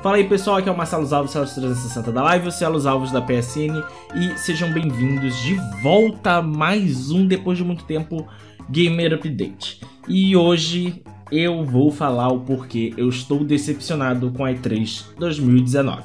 Fala aí pessoal, aqui é o Marcelo Alves, Celos 360 da Live, o Celos Alves da PSN, e sejam bem-vindos de volta a mais um, depois de muito tempo, Gamer Update. E hoje eu vou falar o porquê eu estou decepcionado com a E3 2019.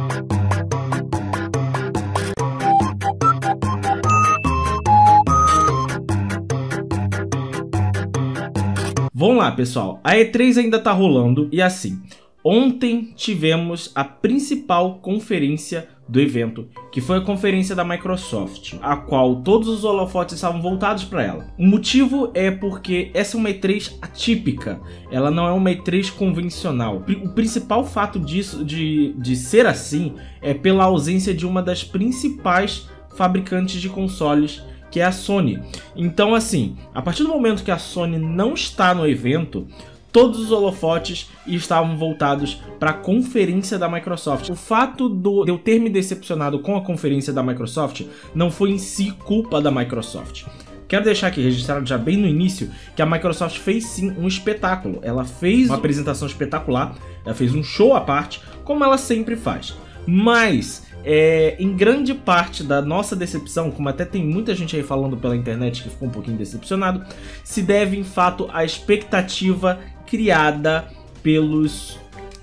Vamos lá pessoal, a E3 ainda tá rolando e assim... Ontem tivemos a principal conferência do evento, que foi a conferência da Microsoft, a qual todos os holofotes estavam voltados para ela. O motivo é porque essa é uma E3 atípica, ela não é uma E3 convencional. O principal fato disso, de ser assim, é pela ausência de uma das principais fabricantes de consoles, que é a Sony. Então assim, a partir do momento que a Sony não está no evento, todos os holofotes estavam voltados para a conferência da Microsoft. O fato de eu ter me decepcionado com a conferência da Microsoft não foi em si culpa da Microsoft. Quero deixar aqui registrado já bem no início que a Microsoft fez sim um espetáculo. Ela fez uma apresentação espetacular, ela fez um show à parte, como ela sempre faz. Mas... em grande parte da nossa decepção, como até tem muita gente aí falando pela internet que ficou um pouquinho decepcionado, se deve em fato à expectativa criada pelos...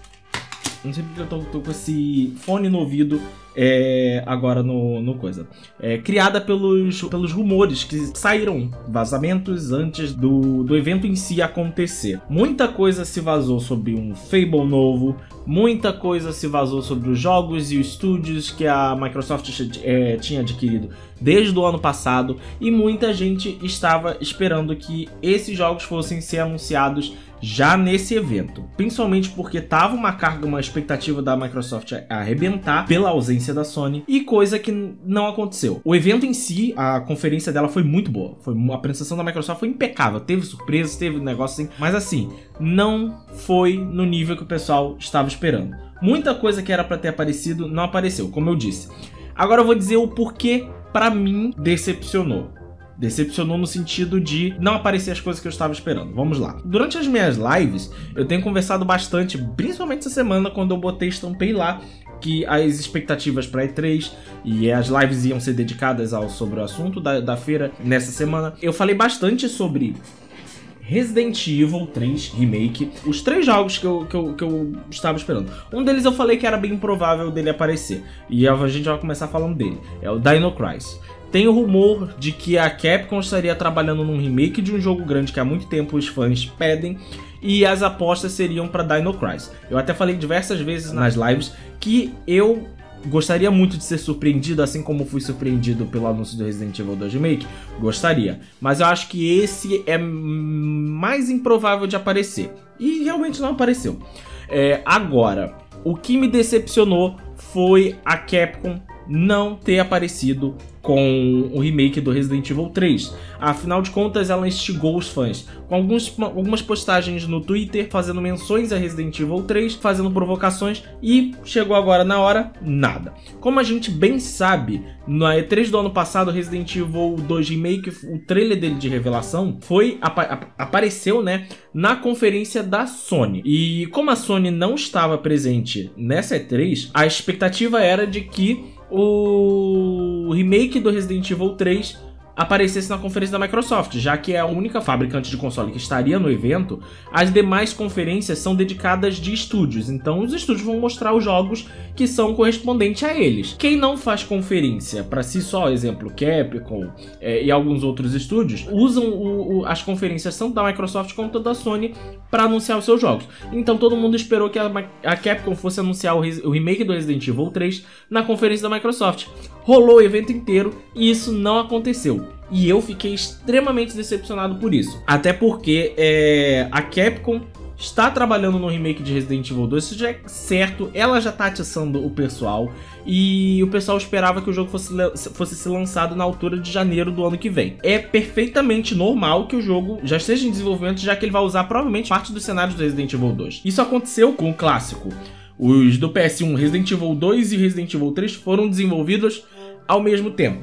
Não sei porque eu tô com esse fone no ouvido agora no coisa. Criada pelos rumores que saíram, vazamentos antes do evento em si acontecer. Muita coisa se vazou sobre um Fable novo, muita coisa se vazou sobre os jogos e os estúdios que a Microsoft tinha adquirido desde o ano passado, e muita gente estava esperando que esses jogos fossem ser anunciados já nesse evento, principalmente porque tava uma expectativa da Microsoft a arrebentar pela ausência da Sony, e coisa que não aconteceu. O evento em si, a conferência dela foi muito boa, a apresentação da Microsoft foi impecável, teve surpresas, teve negócio assim, mas assim, não foi no nível que o pessoal estava esperando. Muita coisa que era para ter aparecido não apareceu, como eu disse. Agora eu vou dizer o porquê pra mim decepcionou. Decepcionou no sentido de não aparecer as coisas que eu estava esperando. Vamos lá. Durante as minhas lives, eu tenho conversado bastante, principalmente essa semana, quando eu estampei lá que as expectativas para E3 e as lives iam ser dedicadas sobre o assunto da feira nessa semana. Eu falei bastante sobre Resident Evil 3 Remake, os 3 jogos que eu estava esperando. Um deles eu falei que era bem improvável dele aparecer, e a gente vai começar falando dele, é o Dino Crisis. Tem o rumor de que a Capcom estaria trabalhando num remake de um jogo grande que há muito tempo os fãs pedem, e as apostas seriam para Dino Crisis. Eu até falei diversas vezes nas lives que eu gostaria muito de ser surpreendido, assim como fui surpreendido pelo anúncio do Resident Evil 2 Remake. Gostaria, mas eu acho que esse é mais improvável de aparecer, e realmente não apareceu. Agora, o que me decepcionou foi a Capcom não ter aparecido com o remake do Resident Evil 3. Afinal de contas, ela instigou os fãs com algumas postagens no Twitter, fazendo menções a Resident Evil 3, fazendo provocações, e chegou agora na hora, nada. Como a gente bem sabe, na E3 do ano passado, Resident Evil 2 Remake, o trailer dele de revelação, apareceu, né, na conferência da Sony. E como a Sony não estava presente nessa E3, a expectativa era de que o remake do Resident Evil 3 aparecesse na conferência da Microsoft, já que é a única fabricante de console que estaria no evento. As demais conferências são dedicadas de estúdios, então os estúdios vão mostrar os jogos que são correspondentes a eles. Quem não faz conferência para si só, exemplo Capcom e alguns outros estúdios, usam as conferências tanto da Microsoft quanto da Sony para anunciar os seus jogos. Então todo mundo esperou que a Capcom fosse anunciar o remake do Resident Evil 3 na conferência da Microsoft. Rolou o evento inteiro e isso não aconteceu. E eu fiquei extremamente decepcionado por isso. Até porque a Capcom está trabalhando no remake de Resident Evil 2, isso já é certo, ela já está atiçando o pessoal, e o pessoal esperava que o jogo fosse ser lançado na altura de janeiro do ano que vem. É perfeitamente normal que o jogo já esteja em desenvolvimento, já que ele vai usar provavelmente parte dos cenários do Resident Evil 2. Isso aconteceu com o clássico. Os do PS1, Resident Evil 2 e Resident Evil 3 foram desenvolvidos ao mesmo tempo.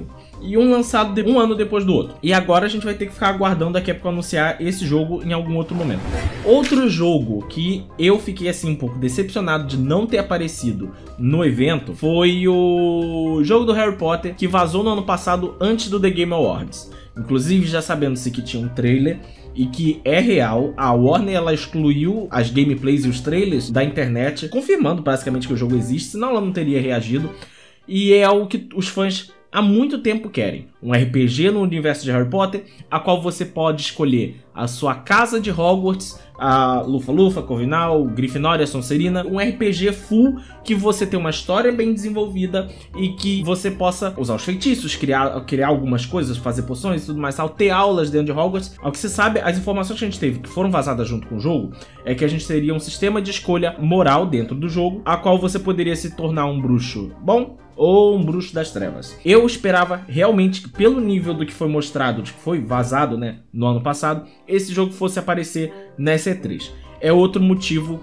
e um lançado um ano depois do outro. E agora a gente vai ter que ficar aguardando a Capcom anunciar esse jogo em algum outro momento. Outro jogo que eu fiquei assim um pouco decepcionado de não ter aparecido no evento foi o jogo do Harry Potter que vazou no ano passado antes do The Game Awards. Inclusive já sabendo-se que tinha um trailer e que é real, a Warner ela excluiu as gameplays e os trailers da internet, confirmando basicamente que o jogo existe, senão ela não teria reagido. E é algo que os fãs há muito tempo querem. Um RPG no universo de Harry Potter, a qual você pode escolher a sua casa de Hogwarts, a Lufa-Lufa, Corvinal, Grifinória, Sonserina. Um RPG full que você tem uma história bem desenvolvida e que você possa usar os feitiços, criar algumas coisas, fazer poções e tudo mais, ter aulas dentro de Hogwarts. Ao que se sabe, as informações que a gente teve, que foram vazadas junto com o jogo, é que a gente teria um sistema de escolha moral dentro do jogo, a qual você poderia se tornar um bruxo bom ou um bruxo das trevas. Eu esperava realmente que, pelo nível do que foi mostrado, de que foi vazado, né, no ano passado, esse jogo fosse aparecer nessa E3. É outro motivo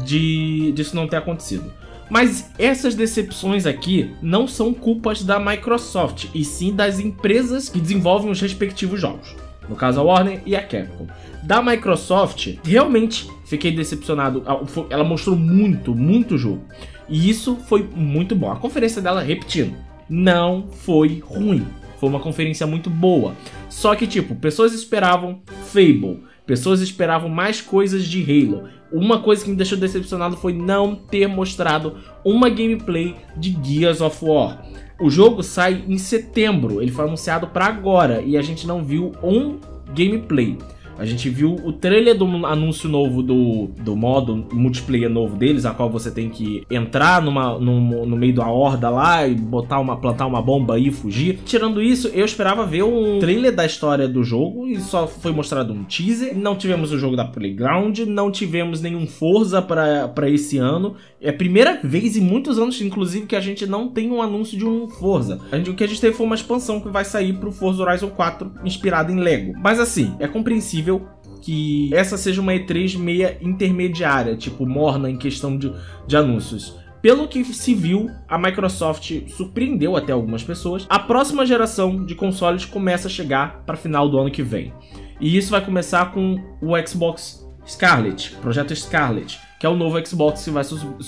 disso não ter acontecido. Mas essas decepções aqui não são culpas da Microsoft, e sim das empresas que desenvolvem os respectivos jogos. No caso a Warner e a Capcom. Da Microsoft, realmente fiquei decepcionado. Ela mostrou muito jogo. E isso foi muito bom. A conferência dela, repetindo, não foi ruim. Foi uma conferência muito boa. Só que, tipo, pessoas esperavam Fable. Pessoas esperavam mais coisas de Halo. Uma coisa que me deixou decepcionado foi não ter mostrado uma gameplay de Gears of War. O jogo sai em setembro. Ele foi anunciado para agora. E a gente não viu um gameplay. A gente viu o trailer do anúncio novo do modo multiplayer novo deles, a qual você tem que entrar no meio da horda lá e plantar uma bomba e fugir. Tirando isso, eu esperava ver um trailer da história do jogo e só foi mostrado um teaser. Não tivemos o jogo da Playground, não tivemos nenhum Forza para esse ano. É a primeira vez em muitos anos, inclusive, que a gente não tem um anúncio de um Forza. O que a gente teve foi uma expansão que vai sair pro Forza Horizon 4, inspirada em Lego. Mas assim, é compreensível que essa seja uma E3 meia intermediária, tipo morna em questão de anúncios. Pelo que se viu, a Microsoft surpreendeu até algumas pessoas. A próxima geração de consoles começa a chegar para final do ano que vem. E isso vai começar com o Xbox Scarlet, Projeto Scarlet, que é o novo Xbox que vai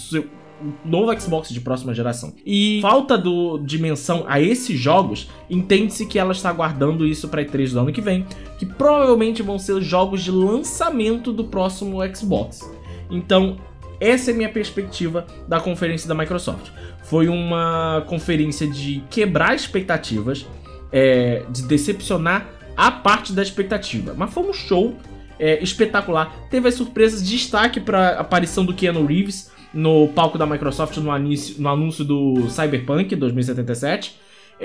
novo Xbox de próxima geração. E falta de menção a esses jogos, entende-se que ela está aguardando isso para E3 do ano que vem, que provavelmente vão ser os jogos de lançamento do próximo Xbox. Então, essa é a minha perspectiva da conferência da Microsoft. Foi uma conferência de quebrar expectativas, de decepcionar a parte da expectativa, mas foi um show espetacular. Teve as surpresas, destaque para a aparição do Keanu Reeves no palco da Microsoft no anúncio do Cyberpunk 2077.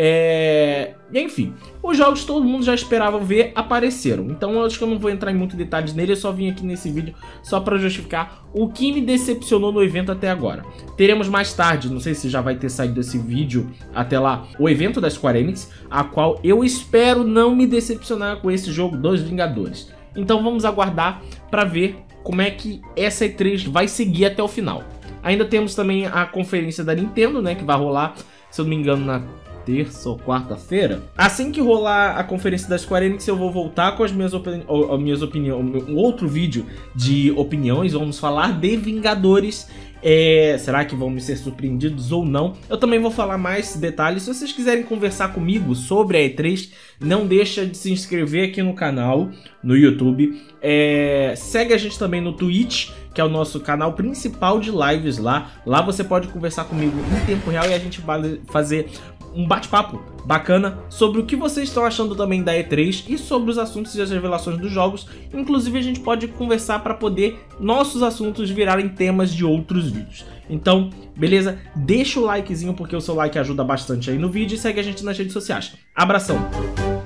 Enfim, os jogos que todo mundo já esperava ver apareceram. Então eu acho que eu não vou entrar em muitos detalhes nele. Eu só vim aqui nesse vídeo só para justificar o que me decepcionou no evento até agora. Teremos mais tarde, não sei se já vai ter saído esse vídeo até lá, o evento da Square Enix, a qual eu espero não me decepcionar com esse jogo dos Vingadores. Então vamos aguardar para ver como é que essa E3 vai seguir até o final. Ainda temos também a conferência da Nintendo, né, que vai rolar, se eu não me engano, na terça ou quarta-feira. Assim que rolar a conferência da Square Enix, eu vou voltar com as minhas opiniões, um outro vídeo de opiniões. Vamos falar de Vingadores. Será que vão me ser surpreendidos ou não? Eu também vou falar mais detalhes. Se vocês quiserem conversar comigo sobre a E3, não deixa de se inscrever aqui no canal, no YouTube. Segue a gente também no Twitch, que é o nosso canal principal de lives lá. Lá você pode conversar comigo em tempo real e a gente vai fazer um bate-papo bacana sobre o que vocês estão achando também da E3 e sobre os assuntos e as revelações dos jogos. Inclusive a gente pode conversar para poder nossos assuntos virarem temas de outros vídeos. Então, beleza? Deixa o likezinho porque o seu like ajuda bastante aí no vídeo e segue a gente nas redes sociais. Abração!